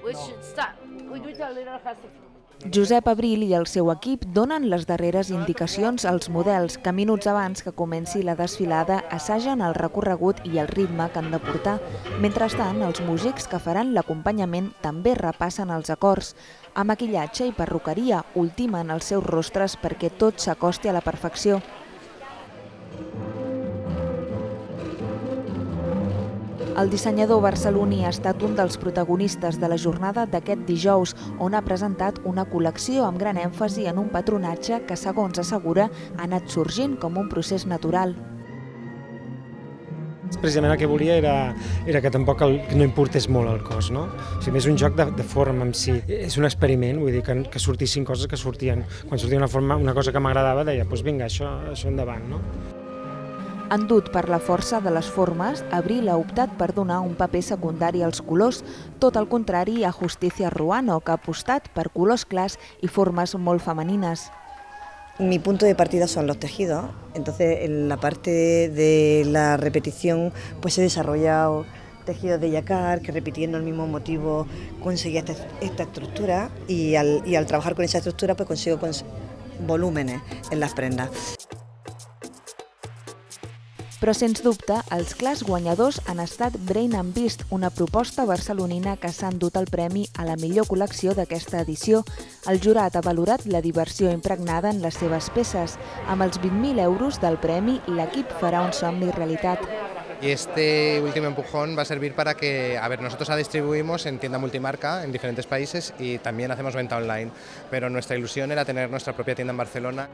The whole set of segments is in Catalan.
Josep Abril i el seu equip donen les darreres indicacions als models que minuts abans que comenci la desfilada assagen el recorregut i el ritme que han de portar. Mentrestant, els músics que faran l'acompanyament també repassen els acords. A maquillatge i perruqueria ultimen els seus rostres perquè tot s'acosti a la perfecció. El dissenyador barceloní ha estat un dels protagonistes de la jornada d'aquest dijous, on ha presentat una col·lecció amb gran èmfasi en un patronatge que, segons assegura, ha anat sorgint com un procés natural. Precisament el que volia era que tampoc no importés molt el cos, no? O sigui, és un joc de forma en si. És un experiment, vull dir, que sortissin coses que sortien. Quan sortia una cosa que m'agradava, deia, doncs vinga, això endavant, no? Endut per la força de les formes, Abril ha optat per donar un paper secundari als colors, tot el contrari a Justicia Ruano, que ha apostat per colors clars i formes molt femenines. Mi punto de partida son los tejidos, entonces en la parte de la repetición pues he desarrollado tejidos de jacquard que repitiendo el mismo motivo conseguía esta estructura y al trabajar con esa estructura pues consigo volúmenes en las prendas. Però, sens dubte, els clars guanyadors han estat Brain and Beast, una proposta barcelonina que s'ha endut el premi a la millor col·lecció d'aquesta edició. El jurat ha valorat la diversió impregnada en les seves peces. Amb els 20.000 euros del premi, l'equip farà un somni realitat. Y este último empujón va a servir para que, nosotros la distribuimos en tienda multimarca en diferentes países y también hacemos venta online, pero nuestra ilusión era tener nuestra propia tienda en Barcelona.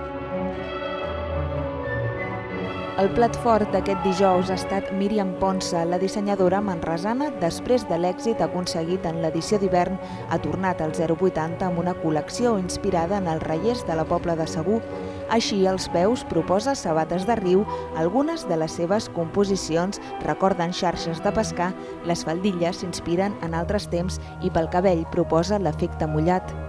El plat fort d'aquest dijous ha estat Míriam Ponsa, la dissenyadora manresana, després de l'èxit aconseguit en l'edició d'hivern, ha tornat al 080 amb una col·lecció inspirada en els reiers de la Pobla de Segur. Així, als peus proposa sabates de riu, algunes de les seves composicions recorden xarxes de pescar, les faldilles s'inspiren en altres temps i pel cabell proposa l'efecte mullat.